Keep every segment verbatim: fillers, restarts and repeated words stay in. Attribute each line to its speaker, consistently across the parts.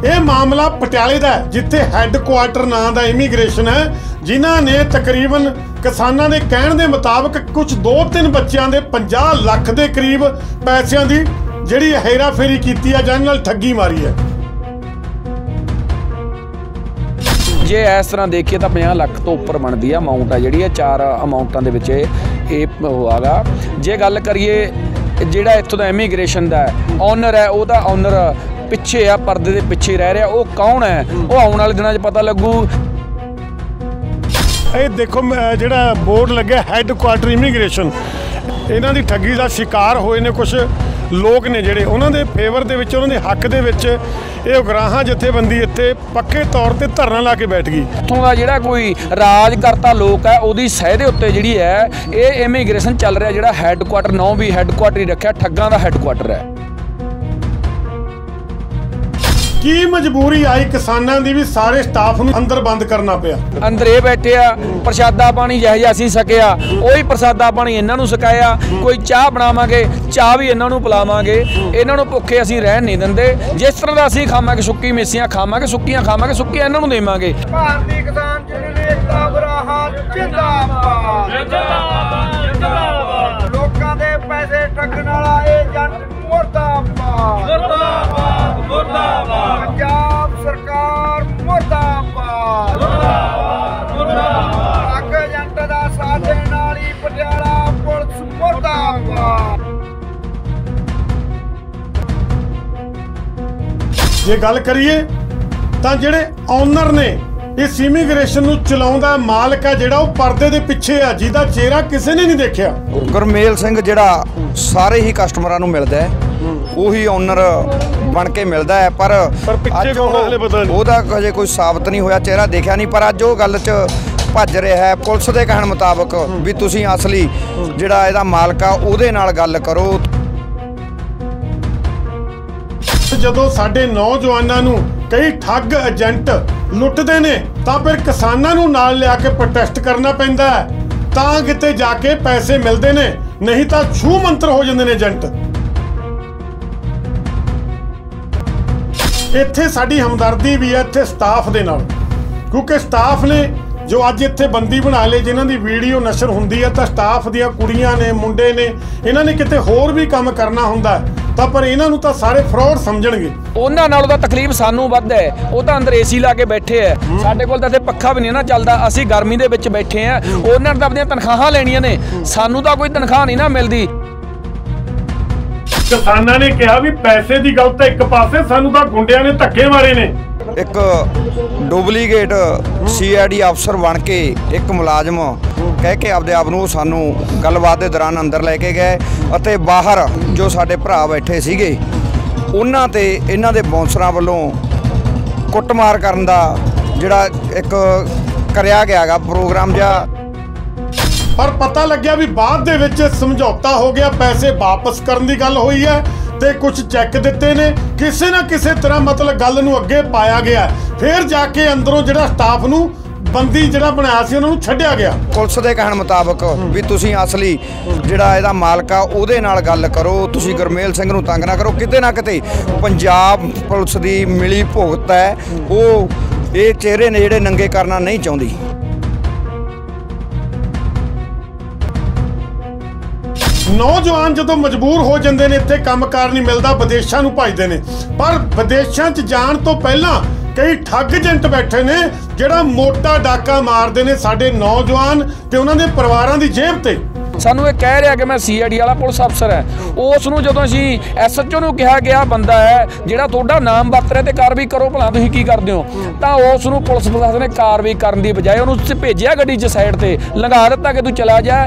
Speaker 1: ਇਹ ਮਾਮਲਾ ਪਟਿਆਲੇ ਦਾ ਜਿੱਥੇ ਹੈੱਡਕੁਆਟਰ ਨਾਂ ਦਾ ਇਮੀਗ੍ਰੇਸ਼ਨ ਹੈ, ਜਿਨ੍ਹਾਂ ਨੇ ਤਕਰੀਬਨ ਕਿਸਾਨਾਂ ਦੇ ਕਹਿਣ ਦੇ ਮੁਤਾਬਕ ਕੁਝ ਦੋ ਤਿੰਨ ਬੱਚਿਆਂ ਦੇ ਪੰਜਾਹ ਲੱਖ ਦੇ ਕਰੀਬ ਪੈਸਿਆਂ ਦੀ ਜਿਹੜੀ ਹੇਰਾਫੇਰੀ ਕੀਤੀ ਹੈ ਜਾਂ ਨਾਲ ਠੱਗੀ ਮਾਰੀ ਹੈ।
Speaker 2: ਜੇ ਇਸ ਤਰ੍ਹਾਂ ਦੇਖੀਏ ਤਾਂ ਪੰਜਾਹ ਲੱਖ ਤੋਂ ਉੱਪਰ ਬਣਦੀ ਆ ਅਮਾਊਂਟ ਆ ਜਿਹੜੀ ਚਾਰ ਅਮਾਊਂਟਾਂ ਦੇ ਵਿੱਚ ਇਹ ਹੋਗਾ। ਜੇ ਗੱਲ ਕਰੀਏ ਜਿਹੜਾ ਇੱਥੋਂ ਦਾ ਇਮੀਗ੍ਰੇਸ਼ਨ ਦਾ ਓਨਰ ਹੈ, ਉਹਦਾ ਓਨਰ ਪਿੱਛੇ ਆ, ਪਰਦੇ ਦੇ ਪਿੱਛੇ ਰਹਿ ਰਿਹਾ, ਉਹ ਕੌਣ ਹੈ ਉਹ ਆਉਣ ਵਾਲੇ ਦਿਨਾਂ 'ਚ ਪਤਾ ਲੱਗੂ।
Speaker 1: ਇਹ ਦੇਖੋ ਜਿਹੜਾ ਬੋਰਡ ਲੱਗਿਆ ਹੈੱਡਕੁਆਟਰ ਇਮੀਗ੍ਰੇਸ਼ਨ, ਇਹਨਾਂ ਦੀ ਠੱਗੀ ਦਾ ਸ਼ਿਕਾਰ ਹੋਏ ਨੇ ਕੁਝ ਲੋਕ ਨੇ ਜਿਹੜੇ ਉਹਨਾਂ ਦੇ ਫੇਵਰ ਦੇ ਵਿੱਚ, ਉਹਨਾਂ ਦੇ ਹੱਕ ਦੇ ਵਿੱਚ ਇਹ ਉਗਰਾਹਾਂ ਜਥੇਬੰਦੀ ਇੱਥੇ ਪੱਕੇ ਤੌਰ ਤੇ ਧਰਨਾ ਲਾ ਕੇ ਬੈਠ ਗਈ।
Speaker 2: ਇੱਥੋਂ ਦਾ ਜਿਹੜਾ ਕੋਈ ਰਾਜ ਕਰਤਾ ਲੋਕ ਹੈ ਉਹਦੀ ਸਹਿ ਦੇ ਉੱਤੇ ਜਿਹੜੀ ਹੈ ਇਹ ਇਮੀਗ੍ਰੇਸ਼ਨ ਚੱਲ ਰਿਹਾ। ਜਿਹੜਾ ਹੈੱਡਕੁਆਟਰ ਨੌ ਵੀ ਹੈੱਡਕੁਆਟਰ ਹੀ ਰੱਖਿਆ, ਠੱਗਾਂ ਦਾ ਹੈੱਡਕੁਆਟਰ ਹੈ।
Speaker 1: ਕੀ ਮਜਬੂਰੀ ਆਈ ਕਿਸਾਨਾਂ ਦੀ ਵੀ ਸਾਰੇ ਸਟਾਫ ਨੂੰ ਅੰਦਰ ਬੰਦ ਕਰਨਾ ਪਿਆ?
Speaker 2: ਅੰਦਰ ਇਹ ਬੈਠੇ ਆ, ਪ੍ਰਸ਼ਾਦਾ ਪਾਣੀ ਜਿਹੋ ਜਿਹਾ ਅਸੀਂ ਸਕਿਆ ਉਹੀ ਪ੍ਰਸ਼ਾਦਾ ਪਾਣੀ ਇਹਨਾਂ ਨੂੰ ਸਕਾਇਆ। ਕੋਈ ਚਾਹ ਬਣਾਵਾਂਗੇ, ਚਾਹ ਵੀ ਇਹਨਾਂ ਨੂੰ ਪਿਲਾਵਾਂਗੇ। ਇਹਨਾਂ ਨੂੰ ਭੁੱਖੇ ਅਸੀਂ ਰਹਿਣ ਨਹੀਂ ਦਿੰਦੇ। ਜਿਸ ਤਰ੍ਹਾਂ ਦਾ ਅਸੀਂ ਖਾਵਾਂਗੇ, ਸੁੱਕੀ ਮੇਸੀਆਂ ਖਾਵਾਂਗੇ, ਸੁੱਕੀਆਂ ਖਾਵਾਂਗੇ, ਸੁੱਕੀਆਂ ਇਹਨਾਂ ਨੂੰ ਦੇਵਾਂਗੇ।
Speaker 3: ਭਾਰਤੀ ਕਿਸਾਨ ਯੂਨੀਅਨ ਏਕਤਾ ਉਗਰਾਹਾਂ ਜਿੰਦਾਬਾਦ ਜਿੰਦਾਬਾਦ ਜਿੰਦਾਬਾਦ। ਲੋਕਾਂ ਦੇ ਪੈਸੇ ਠੱਗਣ ਵਾਲਾ ਏਜੰਟ ਮੁਰਦਾਬਾਦ ਮੁਰਦਾਬਾਦ ਮੁਰਦਾਬਾਦ। ਪੰਜਾਬ ਸਰਕਾਰ ਮੁਰਦਾਬਾਦ ਮੁਰਦਾਬਾਦ ਮੁਰਦਾਬਾਦ। ਠੱਗ ਏਜੰਟ ਦਾ ਸਾਥ ਦੇਣ ਵਾਲੀ ਪਟਿਆਲਾ ਪੁਲਿਸ ਮੁਰਦਾਬਾਦ।
Speaker 1: ਜੇ ਗੱਲ ਕਰੀਏ ਤਾਂ ਜਿਹੜੇ ਓਨਰ ਨੇ ਇਸ ਇਮੀਗ੍ਰੇਸ਼ਨ ਨੂੰ ਚਲਾਉਂਦਾ ਮਾਲਕ ਹੈ ਜਿਹੜਾ ਉਹ ਪਰਦੇ ਦੇ ਪਿੱਛੇ ਆ, ਜਿਹਦਾ ਚਿਹਰਾ ਕਿਸੇ ਨੇ ਨਹੀਂ ਦੇਖਿਆ।
Speaker 4: ਗੁਰਮੇਲ ਸਿੰਘ ਜਿਹੜਾ ਸਾਰੇ ਹੀ ਕਸਟਮਰਾਂ ਨੂੰ ਮਿਲਦਾ ਹੈ, ਉਹੀ ਓਨਰ ਬਣ ਕੇ ਮਿਲਦਾ ਹੈ। ਪਰ
Speaker 1: ਪਿੱਛੇ ਕੌਣ ਹਲੇ ਪਤਾ ਨਹੀਂ,
Speaker 4: ਉਹਦਾ ਅਜੇ ਕੋਈ ਸਾਬਤ ਨਹੀਂ ਹੋਇਆ, ਚਿਹਰਾ ਦੇਖਿਆ ਨਹੀਂ। ਪਰ ਅੱਜ ਉਹ ਗੱਲ 'ਚ ਭੱਜ ਰਿਹਾ ਹੈ। ਪੁਲਿਸ ਦੇ ਕਹਿਣ ਮੁਤਾਬਕ ਵੀ ਤੁਸੀਂ ਅਸਲੀ ਜਿਹੜਾ ਇਹਦਾ ਮਾਲਕ ਆ ਉਹਦੇ ਨਾਲ ਗੱਲ ਕਰੋ।
Speaker 1: ਜਦੋਂ ਸਾਡੇ ਨੌਜਵਾਨਾਂ ਨੂੰ ਕਈ ਠੱਗ ਏਜੰਟ ਲੁੱਟਦੇ ਨੇ ਤਾਂ ਫਿਰ ਕਿਸਾਨਾਂ ਨੂੰ ਨਾਲ ਲਿਆ ਕੇ ਪ੍ਰੋਟੈਸਟ ਕਰਨਾ ਪੈਂਦਾ ਹੈ, ਤਾਂ ਕਿਤੇ ਜਾ ਕੇ ਪੈਸੇ ਮਿਲਦੇ ਨੇ, ਨਹੀਂ ਤਾਂ ਛੂ ਮੰਤਰ ਹੋ ਜਾਂਦੇ ਨੇ ਏਜੰਟ। ਇੱਥੇ ਸਾਡੀ ਹਮਦਰਦੀ ਵੀ ਹੈ ਇੱਥੇ ਸਟਾਫ ਦੇ ਨਾਲ, ਕਿਉਂਕਿ ਸਟਾਫ ਨੇ ਜੋ ਅੱਜ ਇੱਥੇ ਬੰਦੀ ਬਣਾ ਲਏ, ਜਿਨ੍ਹਾਂ ਦੀ ਵੀਡੀਓ ਨਸ਼ਰ ਹੁੰਦੀ ਹੈ ਤਾਂ ਸਟਾਫ ਦੀਆਂ ਕੁੜੀਆਂ ਨੇ, ਮੁੰਡੇ ਨੇ, ਇਹਨਾਂ ਨੇ ਕਿਤੇ ਹੋਰ ਵੀ ਕੰਮ ਕਰਨਾ ਹੁੰਦਾ ਤਾਂ ਪਰ ਇਹਨਾਂ ਨੂੰ ਤਾਂ ਸਾਰੇ ਫਰਾਡ ਸਮਝਣਗੇ।
Speaker 2: ਉਹਨਾਂ ਨਾਲੋਂ ਤਾਂ ਤਕਲੀਫ ਸਾਨੂੰ ਵੱਧ ਹੈ। ਉਹ ਤਾਂ ਅੰਦਰ ਏਸੀ ਲਾ ਕੇ ਬੈਠੇ ਐ, ਸਾਡੇ ਕੋਲ ਤਾਂ ਇੱਥੇ ਪੱਖਾ ਵੀ ਨਹੀਂ ਨਾ ਚੱਲਦਾ, ਅਸੀਂ ਗਰਮੀ ਦੇ ਵਿੱਚ ਬੈਠੇ ਆ। ਉਹਨਾਂ ਨੇ ਤਾਂ ਆਪਣੀਆਂ ਤਨਖਾਹਾਂ ਲੈਣੀਆਂ ਨੇ, ਸਾਨੂੰ ਤਾਂ ਕੋਈ ਤਨਖਾਹ ਨਹੀਂ ਨਾ ਮਿਲਦੀ।
Speaker 1: ਕਿਸਾਨਾਂ ਨੇ ਕਿਹਾ ਵੀ ਪੈਸੇ ਦੀ ਗੱਲ ਤਾਂ ਇੱਕ ਪਾਸੇ, ਸਾਨੂੰ ਤਾਂ ਗੁੰਡਿਆਂ ਨੇ ਧੱਕੇ ਮਾਰੇ ਨੇ।
Speaker 4: ਇੱਕ ਡੁਪਲੀਕੇਟ ਸੀ ਆਈ ਡੀ ਅਫਸਰ ਬਣ ਕੇ ਇੱਕ ਮੁਲਾਜ਼ਮ ਕਹਿ ਕੇ ਆਪਦੇ ਆਪ ਨੂੰ ਸਾਨੂੰ ਗੱਲਬਾਤ ਦੇ ਦੌਰਾਨ ਅੰਦਰ ਲੈ ਕੇ ਗਏ ਅਤੇ ਬਾਹਰ ਜੋ ਸਾਡੇ ਭਰਾ ਬੈਠੇ ਸੀਗੇ ਉਹਨਾਂ ਤੇ ਇਹਨਾਂ ਦੇ ਬੌਂਸਰਾਂ ਵੱਲੋਂ ਕੁੱਟਮਾਰ ਕਰਨ ਦਾ ਜਿਹੜਾ ਇੱਕ ਕਰਿਆ ਗਿਆ ਗਾ ਪ੍ਰੋਗਰਾਮ ਜਿਹਾ।
Speaker 1: ਪਰ ਪਤਾ ਲੱਗਿਆ ਵੀ ਬਾਅਦ ਦੇ ਵਿੱਚ ਸਮਝੌਤਾ ਹੋ ਗਿਆ, ਪੈਸੇ ਵਾਪਸ ਕਰਨ ਦੀ ਗੱਲ ਹੋਈ ਹੈ ਤੇ ਕੁਝ ਚੈੱਕ ਦਿੱਤੇ ਨੇ, ਕਿਸੇ ਨਾ ਕਿਸੇ ਤਰ੍ਹਾਂ ਮਤਲਬ ਗੱਲ ਨੂੰ ਅੱਗੇ ਪਾਇਆ ਗਿਆ। ਫਿਰ ਜਾ ਕੇ ਅੰਦਰੋਂ ਜਿਹੜਾ ਸਟਾਫ ਨੂੰ ਬੰਦੀ ਜਿਹੜਾ ਬਣਾਇਆ ਸੀ ਉਹਨਾਂ ਨੂੰ ਛੱਡਿਆ ਗਿਆ।
Speaker 4: ਪੁਲਿਸ ਦੇ ਕਹਿਣ ਮੁਤਾਬਕ ਵੀ ਤੁਸੀਂ ਅਸਲੀ ਜਿਹੜਾ ਇਹਦਾ ਮਾਲਕ ਆ ਉਹਦੇ ਨਾਲ ਗੱਲ ਕਰੋ, ਤੁਸੀਂ ਗੁਰਮੇਲ ਸਿੰਘ ਨੂੰ ਤੰਗ ਨਾ ਕਰੋ। ਕਿਤੇ ਨਾ ਕਿਤੇ ਪੰਜਾਬ ਪੁਲਿਸ ਦੀ ਮਿਲੀ ਭੁਗਤ ਹੈ, ਉਹ ਇਹ ਚਿਹਰੇ ਨੇ ਜਿਹੜੇ ਨੰਗੇ ਕਰਨਾ ਨਹੀਂ ਚਾਹੁੰਦੀ।
Speaker 1: ਨੌਜਵਾਨ ਜਦੋਂ ਮਜਬੂਰ ਹੋ ਜਾਂਦੇ ਨੇ, ਇੱਥੇ ਕੰਮਕਾਰ ਨਹੀਂ ਮਿਲਦਾ, ਵਿਦੇਸ਼ਾਂ ਨੂੰ ਭੱਜਦੇ ਨੇ। ਪਰ ਵਿਦੇਸ਼ਾਂ 'ਚ ਜਾਣ ਤੋਂ ਪਹਿਲਾਂ ਕਈ ਠੱਗ ਏਜੰਟ ਬੈਠੇ ਨੇ ਜਿਹੜਾ ਮੋਟਾ ਡਾਕਾ ਮਾਰਦੇ ਨੇ ਸਾਡੇ ਨੌਜਵਾਨ ਤੇ ਉਹਨਾਂ ਦੇ ਪਰਿਵਾਰਾਂ ਦੀ ਜੇਬ ਤੇ।
Speaker 2: ਸਾਨੂੰ ਇਹ ਕਹਿ ਰਿਹਾ ਕਿ ਮੈਂ ਸੀ ਆਈ ਡੀ ਵਾਲਾ ਪੁਲਿਸ ਅਫਸਰ ਹੈ। ਉਸ ਨੂੰ ਜਦੋਂ ਅਸੀਂ ਐਸ ਐਚ ਓ ਨੂੰ ਕਿਹਾ ਗਿਆ ਬੰਦਾ ਹੈ ਜਿਹੜਾ ਤੁਹਾਡਾ ਨਾਮ ਵਰਤ ਰਿਹਾ ਤੇ ਕਾਰਵਾਈ ਕਰੋ, ਭਲਾ ਤੁਸੀਂ ਕੀ ਕਰਦੇ ਹੋ, ਤਾਂ ਉਸ ਨੂੰ ਪੁਲਿਸ ਪ੍ਰਸ਼ਾਸਨ ਨੇ ਕਾਰਵਾਈ ਕਰਨ ਦੀ ਬਜਾਏ ਉਹਨੂੰ ਭੇਜਿਆ ਗੱਡੀ 'ਚ ਸਾਈਡ ਤੇ ਲੰਘਾ ਦਿੱਤਾ ਕਿ ਤੂੰ ਚਲਾ ਜਾ।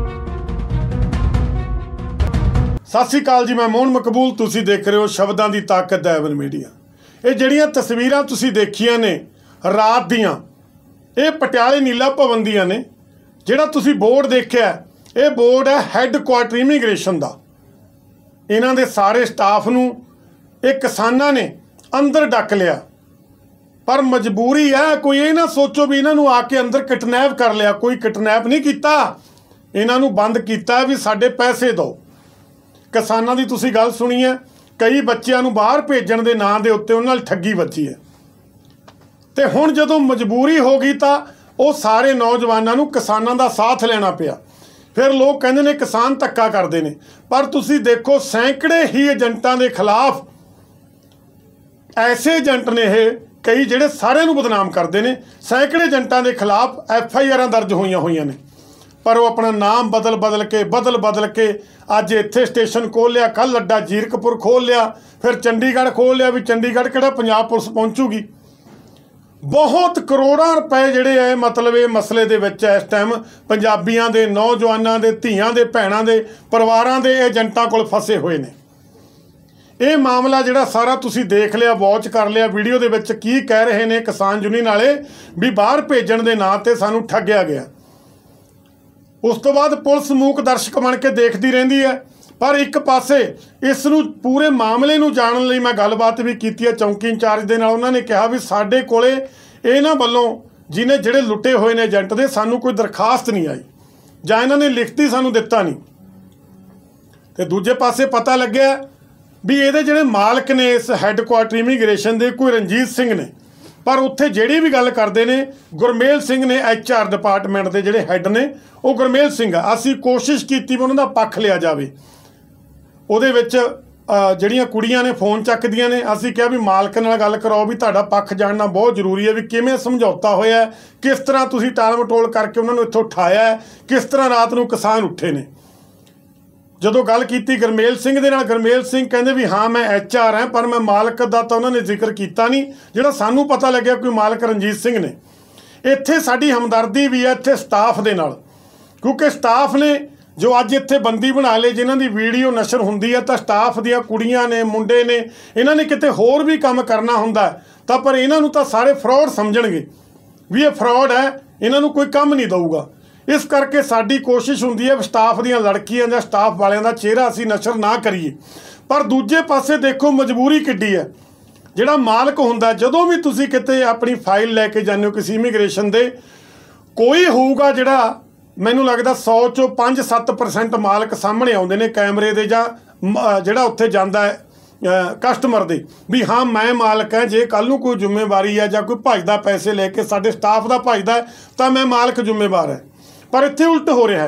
Speaker 1: ਸਤਿ ਸ਼੍ਰੀ ਅਕਾਲ ਜੀ, ਮੈਂ ਮੋਹਨ ਮਕਬੂਲ, ਤੁਸੀਂ ਦੇਖ ਰਹੇ ਹੋ ਸ਼ਬਦਾਂ ਦੀ ਤਾਕਤ ਦਾ ਐਵਨ ਮੀਡੀਆ। ਇਹ ਜਿਹੜੀਆਂ ਤਸਵੀਰਾਂ ਤੁਸੀਂ ਦੇਖੀਆਂ ਨੇ ਰਾਤ ਦੀਆਂ, ਇਹ ਪਟਿਆਲੇ ਨੀਲਾ ਭਵਨ ਦੀਆਂ ਨੇ। ਜਿਹੜਾ ਤੁਸੀਂ ਬੋਰਡ ਦੇਖਿਆ, ਇਹ ਬੋਰਡ ਹੈ ਹੈੱਡਕੁਆਟਰ ਇਮੀਗ੍ਰੇਸ਼ਨ ਦਾ। ਇਹਨਾਂ ਦੇ ਸਾਰੇ ਸਟਾਫ ਨੂੰ ਇਹ ਕਿਸਾਨਾਂ ਨੇ ਅੰਦਰ ਡੱਕ ਲਿਆ। ਪਰ ਮਜਬੂਰੀ ਹੈ, ਕੋਈ ਇਹ ਨਾ ਸੋਚੋ ਵੀ ਇਹਨਾਂ ਨੂੰ ਆ ਕੇ ਅੰਦਰ ਕਿਡਨੈਪ ਕਰ ਲਿਆ। ਕੋਈ ਕਿਡਨੈਪ ਨਹੀਂ ਕੀਤਾ, ਇਹਨਾਂ ਨੂੰ ਬੰਦ ਕੀਤਾ ਵੀ ਸਾਡੇ ਪੈਸੇ ਦਿਓ। ਕਿਸਾਨਾਂ ਦੀ ਤੁਸੀਂ ਗੱਲ ਸੁਣੀ ਹੈ, कई बच्चों नूं बाहर भेजण दे नां दे उत्ते उन्हां नाल ठगी वजी है। तो हुण जदों मजबूरी हो गई तो वो सारे नौजवानों नूं किसानां दा साथ लेना पिया। फिर लोग कहंदे ने किसान धक्का करते हैं, पर तुसीं देखो सैकड़े ही एजेंटां दे खिलाफ ऐसे एजेंट ने ये कई जिहड़े सारिਆਂ नूं बदनाम करते हैं। सैकड़े एजेंटां दे खिलाफ एफ आई आर दर्ज होईयां होईयां ने, पर वो अपना नाम बदल बदल के बदल बदल के अज इत्थे स्टेशन खोल लिया, कल अड्डा जीरकपुर खोल लिया, फिर चंडीगढ़ खोल लिया। भी चंडीगढ़ किहड़ा पंजाब पुलिस पहुँचूगी। बहुत करोड़ां रुपए जिहड़े है मतलब ये मसले दे विच इस टाइम पंजाबियां दे नौजवानां दे धीआं दे भैणां दे परिवारां दे एजेंटां कोल फसे हुए ने। ये मामला जिहड़ा सारा तुसीं देख लिया, वॉच कर लिया, वीडियो दे विच की कह रहे ने किसान यूनियन वाले भी बाहर भेजण दे नां ते सानूं ठग्गिया गया। उस तो बाद पुलिस मूक दर्शक बन के देखती रहिंदी है। पर एक पासे इस नूं पूरे मामले नूं जानन लई मैं गलबात भी की है चौंकी इंचार्ज दे नाल। उन्होंने कहा भी साडे कोले इन्हां वल्लों जिन्हें जिहड़े लुटे हुए ने एजेंट दे सानूं कोई दरखास्त नहीं आई जां इन्हां ने लिखती सानूं दित्ता नहीं। ते दूजे पासे पता लग्या भी इहदे जिहड़े मालक ने इस हैडकुआटर इमीग्रेशन दे कोई रणजीत सिंह ने, पर उत्थे जिहड़ी भी गल करते ने गुरमेल सिंह ने एच आर डिपार्टमेंट के जिहड़े हैड ने वो गुरमेल सिंह आ। असीं कोशिश की भी उन्हां दा पक्ष लिया जाए। ਉਹਦੇ ਵਿੱਚ ਜਿਹੜੀਆਂ ਕੁੜੀਆਂ ਨੇ ਫੋਨ ਚੱਕਦੀਆਂ ਨੇ, ਅਸੀਂ ਕਿਹਾ ਵੀ ਮਾਲਕ ਨਾਲ ਗੱਲ ਕਰਾਓ ਵੀ ਤੁਹਾਡਾ ਪੱਖ ਜਾਣਨਾ ਬਹੁਤ ਜ਼ਰੂਰੀ ਹੈ ਵੀ ਕਿਵੇਂ ਸਮਝੌਤਾ ਹੋਇਆ, ਕਿਸ ਤਰ੍ਹਾਂ ਤੁਸੀਂ ਟਾਲ ਮਟੋਲ ਕਰਕੇ ਉਹਨਾਂ ਨੂੰ ਇੱਥੋਂ ਉਠਾਇਆ, ਕਿਸ ਤਰ੍ਹਾਂ ਰਾਤ ਨੂੰ ਕਿਸਾਨ ਉੱਠੇ ਨੇ। ਜਦੋਂ ਗੱਲ ਕੀਤੀ ਗੁਰਮੇਲ ਸਿੰਘ ਦੇ ਨਾਲ, ਗੁਰਮੇਲ ਸਿੰਘ ਕਹਿੰਦੇ ਵੀ ਹਾਂ ਮੈਂ ਐਚ ਆਰ ਹਾਂ, ਪਰ ਮੈਂ ਮਾਲਕ ਦਾ ਤਾਂ ਉਹਨਾਂ ਨੇ ਜ਼ਿਕਰ ਕੀਤਾ ਨਹੀਂ। ਜਿਹੜਾ ਸਾਨੂੰ ਪਤਾ ਲੱਗਿਆ ਕੋਈ ਮਾਲਕ ਰਣਜੀਤ ਸਿੰਘ ਨੇ। ਇੱਥੇ ਸਾਡੀ ਹਮਦਰਦੀ ਵੀ ਹੈ ਇੱਥੇ ਸਟਾਫ ਦੇ ਨਾਲ, ਕਿਉਂਕਿ ਸਟਾਫ ਨੇ जो अज इत्थे बंदी बना ले जिन्हां दी वीडियो नशर हुंदी है तो स्टाफ दियां कुड़ियां ने मुंडे ने इन्हां ने किते होर भी काम करना हुंदा तां पर इन्हां नूं तां सारे फ्रॉड समझणगे भी ये फ्रॉड है, इन्हां नूं कोई काम नहीं दऊगा। इस करके साडी कोशिश हुंदी है स्टाफ दियां लड़कियां जां स्टाफ वालियां दा चेहरा असीं नशर ना करिए। पर दूजे पासे देखो मजबूरी किड्डी है। जिहड़ा मालक हुंदा जदों भी तुसीं किते अपनी फाइल लैके जांदे हो किसी इमीग्रेशन दे, कोई होऊगा जिहड़ा मैनूं लगदा सौ चों पंज सत्त परसेंट मालक सामने आउंदे ने कैमरे दे जां जिहड़ा उत्थे जांदा है कस्टमर दे भी हाँ मैं मालक है। जे कल नूं कोई जिम्मेवारी है जां कोई भजदा पैसे लैके साडे स्टाफ दा भजदा है तां मैं मालक जिम्मेवार है। पर इत्थे उल्ट हो रहा है,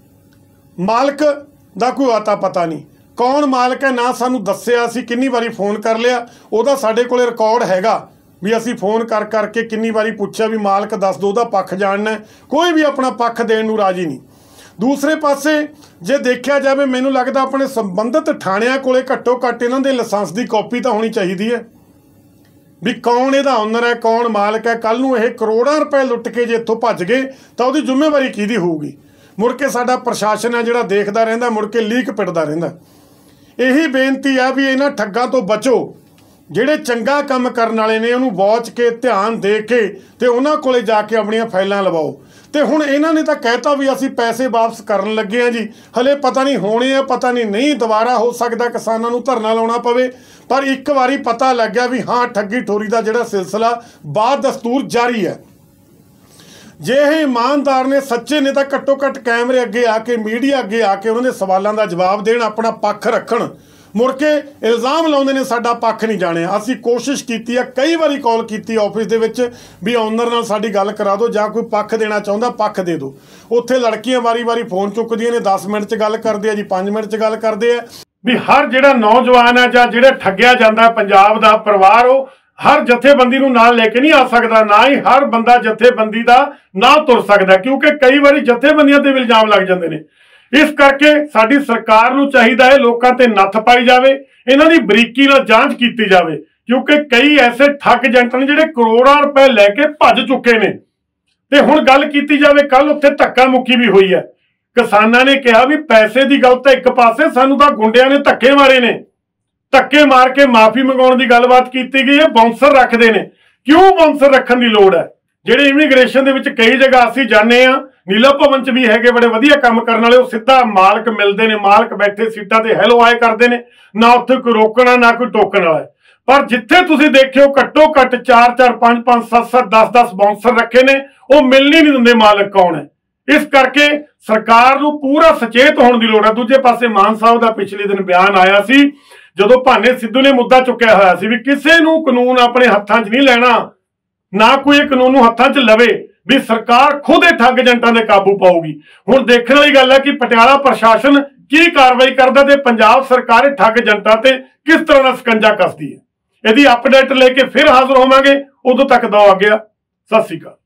Speaker 1: मालक दा कोई आता पता नहीं कौन मालक है ना सानूं दस्सिया। असीं किन्नी वारी फोन कर लिया, उहदा साडे कोले रिकॉर्ड हैगा भी असी फोन कर करके किन्नी बारी पूछा भी मालक दस दो दा पक्ष जानना है, कोई भी अपना पक्ष देण नूं राजी नहीं। दूसरे पासे जे देखा जाए मैनूं लगदा अपने संबंधित थाणिਆਂ कोले घट्टो घट्ट इन्हां दे लाइसेंस की कॉपी तो होनी चाहिए है भी कौन इहदा ओनर है, कौन मालक है। कल नूं इह करोड़ां रुपए लुट के जे इत्थों भज गए तो उहदी जिम्मेवारी किहदी होऊगी। मुड़ के साडा प्रशासन है जिहड़ा देखदा रहिंदा, मुड़ के लीक पिटदा रहिंदा। यही बेनती है भी इन्हां ठग्गां तो बचो। ਜਿਹੜੇ ਚੰਗਾ ਕੰਮ ਕਰਨ ਵਾਲੇ ਨੇ ਉਹਨੂੰ ਵਾਚ ਕੇ ਧਿਆਨ ਦੇ ਕੇ ਤੇ ਉਹਨਾਂ ਕੋਲੇ ਜਾ ਕੇ ਆਪਣੀਆਂ ਫਾਈਲਾਂ ਲਵਾਓ। ਤੇ ਹੁਣ ਇਹਨਾਂ ਨੇ ਤਾਂ ਕਹਿਤਾ ਵੀ ਅਸੀਂ ਪੈਸੇ ਵਾਪਸ ਕਰਨ ਲੱਗੇ ਆ ਜੀ, ਹਲੇ ਪਤਾ ਨਹੀਂ ਹੋਣੇ ਆ ਪਤਾ ਨਹੀਂ ਨਹੀਂ ਦੁਬਾਰਾ ਹੋ ਸਕਦਾ ਕਿਸਾਨਾਂ ਨੂੰ ਧਰਨਾ ਲਾਉਣਾ ਪਵੇ। ਪਰ ਇੱਕ ਵਾਰੀ ਪਤਾ ਲੱਗ ਗਿਆ ਵੀ ਹਾਂ ਠੱਗੀ ਠੋਰੀ ਦਾ ਜਿਹੜਾ ਸਿਲਸਿਲਾ ਬਾਦ ਦਸਤੂਰ ਜਾਰੀ ਹੈ। ਜੇ ਇਹ ਇਮਾਨਦਾਰ ਨੇ ਸੱਚੇ ਨੇ ਤਾਂ ਘੱਟੋ ਘੱਟ ਕੈਮਰੇ ਅੱਗੇ ਆ ਕੇ ਮੀਡੀਆ ਅੱਗੇ ਆ ਕੇ ਉਹਨਾਂ ਦੇ ਸਵਾਲਾਂ ਦਾ ਜਵਾਬ ਦੇਣ, ਆਪਣਾ ਪੱਖ ਰੱਖਣ। मुड़ के इल्ज़ाम लाउंदे ने साडा पक्ष नहीं जाणिया। असीं कोशिश कीती है, कई बारी कॉल कीती ऑफिस दे विच भी ओनर नाल साडी गल करा दो जां कोई पक्ष देना चाहुंदा पक्ष दे दो। उत्थे लड़कियां वारी वारी फोन चुकदियां ने, दस मिनट च गल करदे आ जी, पाँच मिनट च गल करदे आ भी हर जिहड़ा नौजवान है जां जिहड़ा ठग्गिया जांदा पंजाब दा परिवार वो हर जथेबंदी नूं नाल लैके नहीं आ सकदा, ना ही हर बंदा जथेबंदी दा नाल तुर सकदा, क्योंकि कई बारी जथेबंदियां ते इल्जाम लग जांदे ने। इस करके साडी सरकार नूं चाहीदा है लोकां ते नत्थ पाई जावे, इन्हां दी बरीकी नाल जांच कीती जावे, क्योंकि कई ऐसे ठग एजेंट ने जिहड़े करोड़ां रुपए लैके भज चुके ने। ते हुण गल कीती जावे, कल उत्थे धक्का मुक्की भी हुई है। किसानां ने कहा भी पैसे की गल तां एक पासे, सानूं तां गुंडियां ने धक्के मारे ने, धक्के मार के माफी मंगाउण दी गलबात कीती गई है। बाउंसर रखदे ने, क्यों बाउंसर रखण दी लोड़ है? जिहड़े इमीग्रेशन दे विच कई जगह असीं जाने आ, नीला भवन च भी है बड़े वधिया काम करने वाले, सीधा मालक मिलते हैं, मालक बैठे सीटां ते हैलो आए करते हैं, ना उत्थे कोई रोकना ना कोई टोकन वाला। पर जिथे तुसीं देखियो घट्टो घट्ट चार चार पांच पांच सत्त सत्त दस दस बाउंसर रखे ने, वो मिलने नहीं दिंदे मालक कौन है। इस करके सरकार नूं पूरा सचेत होने की लोड़ है। दूजे पासे मान साहब का पिछले दिन बयान आया सी ਜਦੋਂ ਭਾਨੇ ਸਿੱਧੂ ਨੇ ਮੁੱਦਾ ਚੁੱਕਿਆ ਹੋਇਆ ਸੀ ਵੀ ਕਿਸੇ ਨੂੰ ਕਾਨੂੰਨ ਆਪਣੇ ਹੱਥਾਂ 'ਚ ਨਹੀਂ ਲੈਣਾ, ਨਾ ਕੋਈ ਇਹ ਕਾਨੂੰਨ ਨੂੰ ਹੱਥਾਂ 'ਚ ਲਵੇ, ਵੀ ਸਰਕਾਰ ਖੁਦ ਇਹ ਠੱਗ ਏਜੰਟਾਂ ਦੇ ਕਾਬੂ ਪਾਊਗੀ। ਹੁਣ ਦੇਖਣ ਵਾਲੀ ਗੱਲ ਹੈ ਕਿ ਪਟਿਆਲਾ ਪ੍ਰਸ਼ਾਸਨ ਕੀ ਕਾਰਵਾਈ ਕਰਦਾ ਤੇ ਪੰਜਾਬ ਸਰਕਾਰ ਇਹ ਠੱਗ ਏਜੰਟਾਂ ਤੇ ਕਿਸ ਤਰ੍ਹਾਂ ਦਾ ਸਕੰਜਾ ਕੱਸਦੀ ਹੈ। ਇਹਦੀ ਅਪਡੇਟ ਲੈ ਕੇ ਫਿਰ ਹਾਜ਼ਰ ਹੋਵਾਂਗੇ। ਉਦੋਂ ਤੱਕ ਦੋ ਆ ਗਿਆ। ਸਤਿ ਸ਼੍ਰੀ ਅਕਾਲ।